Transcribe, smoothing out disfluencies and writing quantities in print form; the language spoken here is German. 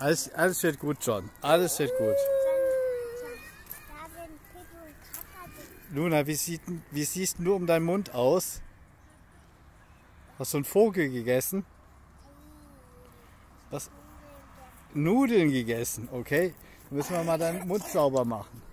Alles wird gut, John. Alles wird gut. Luna, wie siehst du um deinen Mund aus? Hast du einen Vogel gegessen? Was? Nudeln gegessen, okay. Dann müssen wir mal deinen Mund sauber machen.